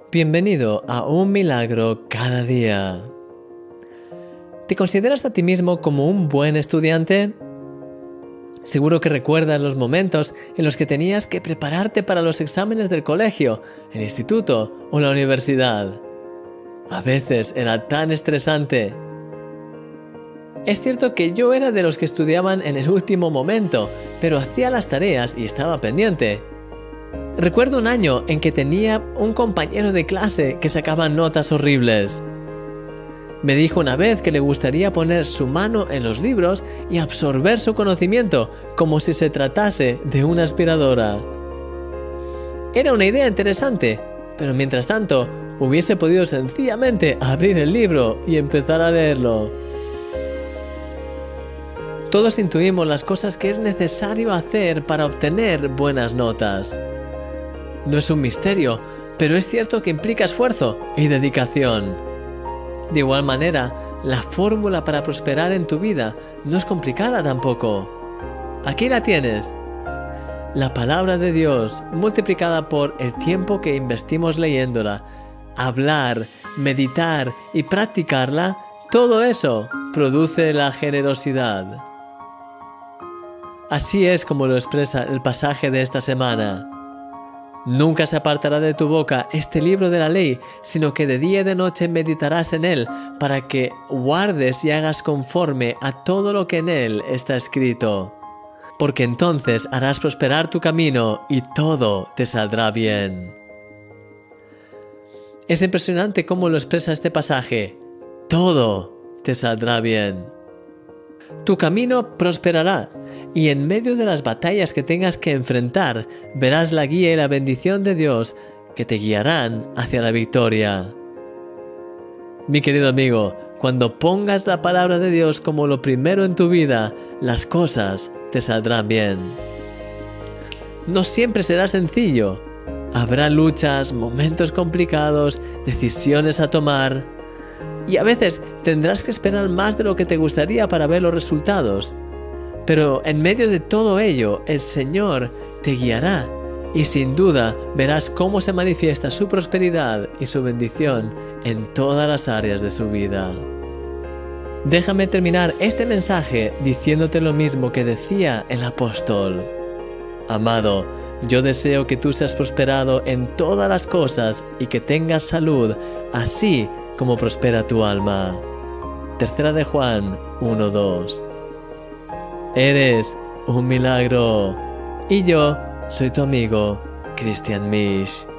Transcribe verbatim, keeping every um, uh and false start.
Bienvenido a Un Milagro cada día. ¿Te consideras a ti mismo como un buen estudiante? Seguro que recuerdas los momentos en los que tenías que prepararte para los exámenes del colegio, el instituto o la universidad. A veces era tan estresante. Es cierto que yo era de los que estudiaban en el último momento, pero hacía las tareas y estaba pendiente. Recuerdo un año en que tenía un compañero de clase que sacaba notas horribles. Me dijo una vez que le gustaría poner su mano en los libros y absorber su conocimiento como si se tratase de una aspiradora. Era una idea interesante, pero mientras tanto hubiese podido sencillamente abrir el libro y empezar a leerlo. Todos intuimos las cosas que es necesario hacer para obtener buenas notas. No es un misterio, pero es cierto que implica esfuerzo y dedicación. De igual manera, la fórmula para prosperar en tu vida no es complicada tampoco. Aquí la tienes. La palabra de Dios multiplicada por el tiempo que investimos leyéndola, hablar, meditar y practicarla, todo eso produce la generosidad. Así es como lo expresa el pasaje de esta semana. Nunca se apartará de tu boca este libro de la ley, sino que de día y de noche meditarás en él, para que guardes y hagas conforme a todo lo que en él está escrito. Porque entonces harás prosperar tu camino y todo te saldrá bien. Es impresionante cómo lo expresa este pasaje. Todo te saldrá bien. Tu camino prosperará, y en medio de las batallas que tengas que enfrentar, verás la guía y la bendición de Dios que te guiarán hacia la victoria. Mi querido amigo, cuando pongas la palabra de Dios como lo primero en tu vida, las cosas te saldrán bien. No siempre será sencillo. Habrá luchas, momentos complicados, decisiones a tomar. Y a veces tendrás que esperar más de lo que te gustaría para ver los resultados. Pero en medio de todo ello, el Señor te guiará y sin duda verás cómo se manifiesta su prosperidad y su bendición en todas las áreas de su vida. Déjame terminar este mensaje diciéndote lo mismo que decía el apóstol. Amado, yo deseo que tú seas prosperado en todas las cosas y que tengas salud, así como prospera tu alma. Tercera de Juan uno dos. Eres un milagro. Y yo soy tu amigo, Christian Misch.